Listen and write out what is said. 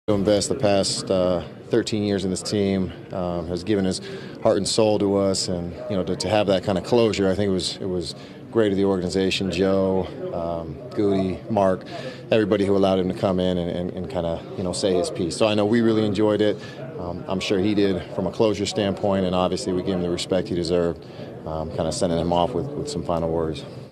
Invest the past 13 years in this team, has given his heart and soul to us, and to have that kind of closure, I think it was great of the organization. Joe, Goody, Mark, everybody who allowed him to come in and kind of say his piece. So I know we really enjoyed it. I'm sure he did from a closure standpoint, and obviously we gave him the respect he deserved. Kind of sending him off with some final words.